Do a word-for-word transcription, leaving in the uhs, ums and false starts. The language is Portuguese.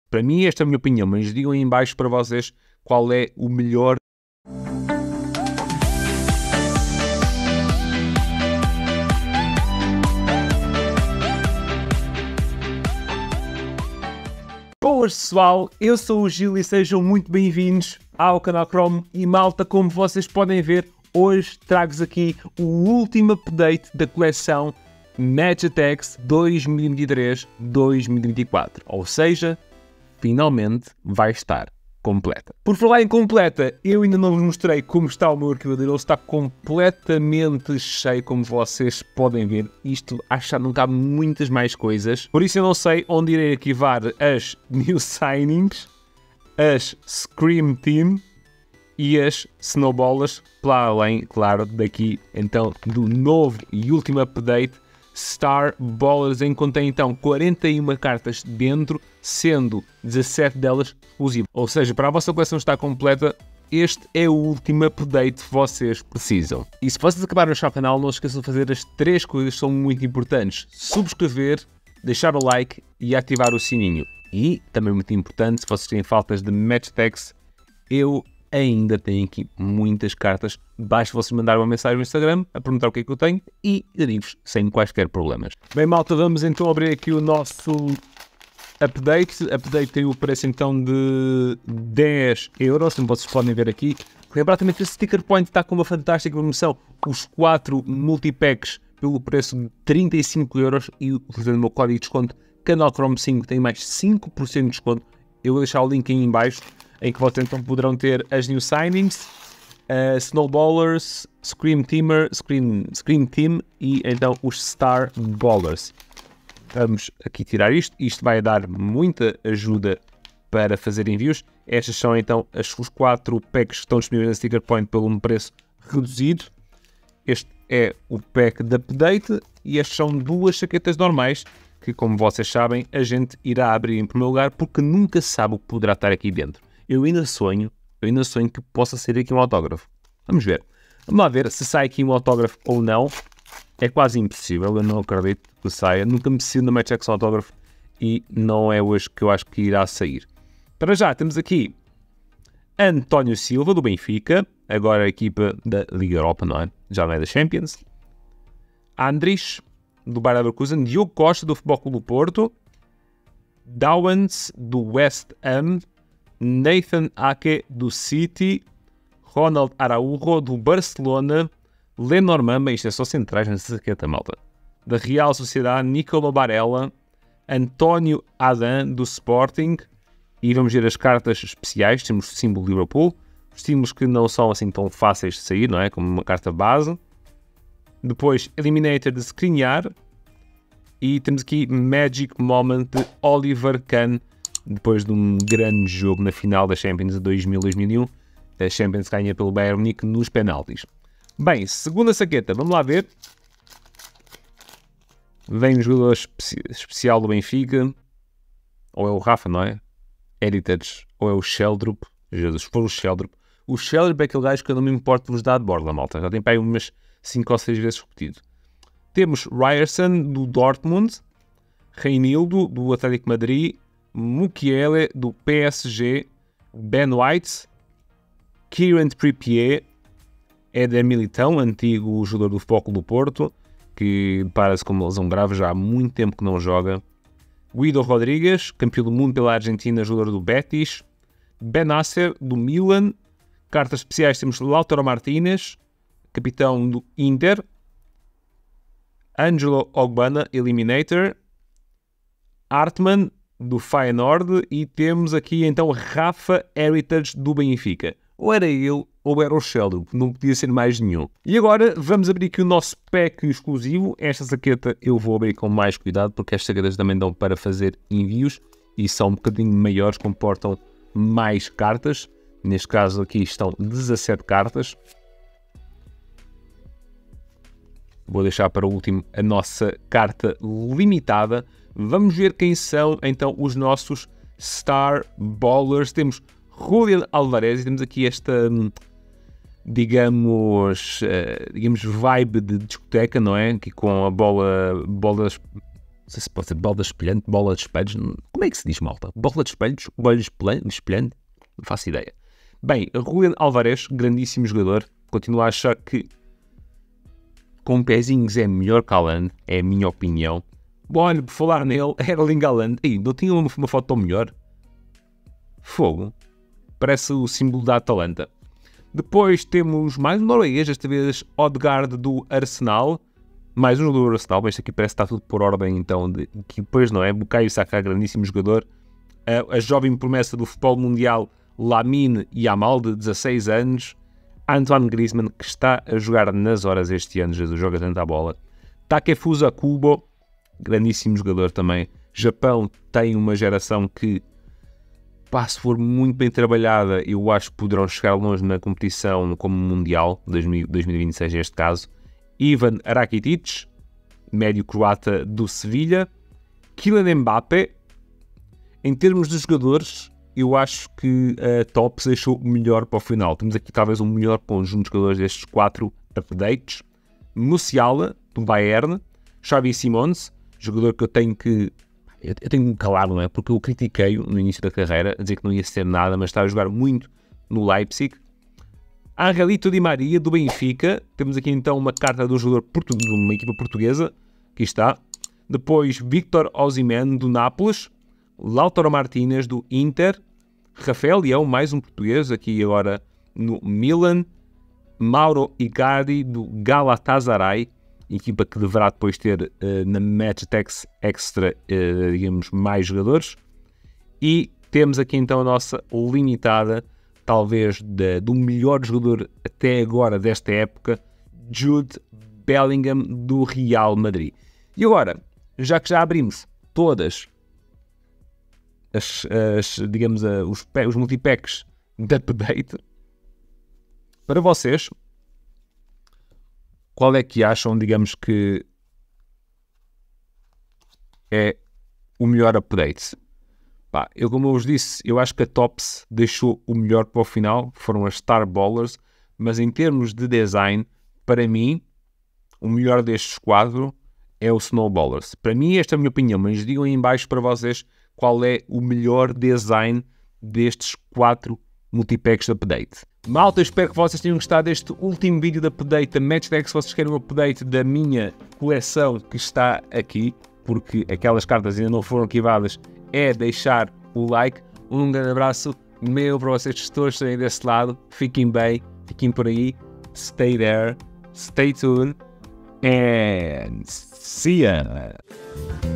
Para mim, esta é a minha opinião, mas digam aí em baixo para vocês qual é o melhor. Boas pessoal, eu sou o Gil e sejam muito bem-vindos ao canal Chrome. E malta, como vocês podem ver, hoje trago-vos aqui o último update da coleção Match Attax dois mil e vinte e três dois mil e vinte e quatro, ou seja, finalmente vai estar completa. Por falar em completa, eu ainda não vos mostrei como está o meu arquivador, ele está completamente cheio, como vocês podem ver. Isto acho que já não cabe muitas mais coisas, por isso eu não sei onde irei arquivar as New Signings, as Scream Team e as Snowballers, para além, claro, daqui então do novo e último update Star Ballers, em que contém então quarenta e uma cartas dentro, sendo dezassete delas exclusivas. Ou seja, para a vossa coleção estar completa, este é o último update que vocês precisam. E se vocês acabaram de achar o canal, não se esqueçam de fazer as três coisas que são muito importantes: subscrever, deixar o like e ativar o sininho. E, também muito importante, se vocês têm faltas de Match Attax, eu ainda tenho aqui muitas cartas. Basta vocês mandarem uma mensagem no Instagram a perguntar o que é que eu tenho e eu digo-vos sem quaisquer problemas. Bem, malta, vamos então abrir aqui o nosso update. Update tem o preço então de dez euros, como vocês podem ver aqui. Lembrar também que o Sticker Point está com uma fantástica promoção. Os quatro multipacks pelo preço de trinta e cinco euros e utilizando o meu código de desconto Canal Chrome cinco tem mais cinco por cento de desconto. Eu vou deixar o link aí em baixo, em que vocês então poderão ter as New Signings, uh, Snowballers, Scream Teamer, Scream, Scream Team e então os Star Ballers. Vamos aqui tirar isto. Isto vai dar muita ajuda para fazer envios. Estas são então as, os quatro packs que estão disponíveis na Sticker Point pelo um preço reduzido. Este é o pack de update e estas são duas chaquetas normais que, como vocês sabem, a gente irá abrir em primeiro lugar porque nunca sabe o que poderá estar aqui dentro. Eu ainda sonho, eu ainda sonho que possa sair aqui um autógrafo. Vamos ver. Vamos lá ver se sai aqui um autógrafo ou não. É quase impossível, eu não acredito que saia. Nunca me decido no Match Attax um autógrafo e não é hoje que eu acho que irá sair. Para já, temos aqui António Silva, do Benfica. Agora a equipa da Liga Europa, não é? Já não é da Champions. Andris, do Bayer Leverkusen. Diogo Costa, do Futebol Clube do Porto. Dowens, do West Ham. Nathan Ake, do City. Ronald Araújo, do Barcelona. Lenormand, isto é só centrais nessa saqueta, malta, da Real Sociedade. Nicolo Barella. António Adan, do Sporting. E vamos ver as cartas especiais. Temos o símbolo de Liverpool. Os símbolos que não são assim tão fáceis de sair, não é? Como uma carta base. Depois, Eliminator de Skriniar. E temos aqui Magic Moment de Oliver Kahn, depois de um grande jogo na final da Champions de dois mil, dois mil e um. A Champions ganha pelo Bayern Munique nos penaltis. Bem, segunda saqueta, vamos lá ver. Vem um jogador especi especial do Benfica. Ou é o Rafa, não é? Heritage. Ou é o Sheldrup. Jesus, se for o Sheldrup. O Sheldrup é aquele gajo que eu não me importo de vos dar de borda, malta. Já tem para aí umas cinco ou seis vezes repetido. Temos Ryerson, do Dortmund. Reinildo, do Atlético Madrid. Mukiele, do P S G. Ben White. Kieran Trippier. Éder Militão, antigo jogador do Futebol Clube do Porto, que para-se com uma lesão grave, já há muito tempo que não joga. Guido Rodrigues, campeão do mundo pela Argentina, jogador do Betis. Benasser, do Milan. Cartas especiais temos Lautaro Martínez, capitão do Inter. Angelo Ogbana, Eliminator. Hartmann, do Feyenoord. E temos aqui então Rafa Heritage, do Benfica. Ou era ele, ou era o Sheldon, não podia ser mais nenhum. E agora vamos abrir aqui o nosso pack exclusivo. Esta saqueta eu vou abrir com mais cuidado, porque estas saquetas também dão para fazer envios e são um bocadinho maiores, comportam mais cartas. Neste caso aqui estão dezassete cartas. Vou deixar para o último a nossa carta limitada. Vamos ver quem são então os nossos Star Ballers. Temos Julián Alvarez e temos aqui esta, digamos, uh, digamos vibe de discoteca, não é? Aqui com a bola, bolas sei se pode ser bola espelhante, bola de espelhos. Como é que se diz, malta? Bola de espelhos? Bola de espelhante? Não faço ideia. Bem, Julián Álvarez, grandíssimo jogador. Continuo a achar que com pezinhos é melhor que Haaland, é a minha opinião. Bom, olha, por falar nele, Erling Haaland. Ei, não tinha uma, uma foto melhor? Fogo. Parece o símbolo da Atalanta. Depois temos mais um norueguês, desta vez Odegaard do Arsenal. Mais um jogador do Arsenal, mas isto aqui parece que está tudo por ordem, então, de, que depois não é. Bukayo Saka, grandíssimo jogador. A, a jovem promessa do futebol mundial, Lamine Yamal, de dezasseis anos. Antoine Griezmann, que está a jogar nas horas este ano, Jesus joga tanto a bola. Takefusa Kubo, grandíssimo jogador também. Japão tem uma geração que, pá, se for muito bem trabalhada, eu acho que poderão chegar longe na competição como Mundial, dois mil e vinte e seis neste caso. Ivan Rakitic, médio croata do Sevilha. Kylian Mbappé. Em termos de jogadores, eu acho que a Tops deixou o melhor para o final. Temos aqui talvez o melhor conjunto de jogadores destes quatro updates. Musiala, do Bayern. Xavi Simons, jogador que eu tenho que... Eu tenho que me calar, não é? Porque eu critiquei-o no início da carreira, a dizer que não ia ser nada, mas está a jogar muito no Leipzig. Angelito Di Maria, do Benfica. Temos aqui então uma carta de um jogador português, de uma equipa portuguesa. Aqui está. Depois Victor Osimhen, do Nápoles. Lautaro Martínez, do Inter. Rafael Leão, mais um português, aqui agora no Milan. Mauro Icardi, do Galatasaray. Equipa que deverá depois ter uh, na Matchtex Extra, uh, digamos, mais jogadores. E temos aqui então a nossa limitada, talvez de, do melhor jogador até agora desta época, Jude Bellingham, do Real Madrid. E agora, já que já abrimos todas as, as digamos, uh, os, os multipacks de update, para vocês, qual é que acham, digamos, que é o melhor update? Pá, eu, como eu vos disse, eu acho que a Tops deixou o melhor para o final, foram as Star Ballers, mas em termos de design, para mim, o melhor destes quatro é o Snowballers. Para mim, esta é a minha opinião, mas digam aí em baixo para vocês qual é o melhor design destes quatro multipacks de update. Malta, eu espero que vocês tenham gostado deste último vídeo de update da Matchdex. Se vocês querem um update da minha coleção que está aqui, porque aquelas cartas ainda não foram arquivadas, é deixar o like. Um grande abraço meu para vocês todos estarem desse lado. Fiquem bem, fiquem por aí. Stay there, stay tuned, and see ya!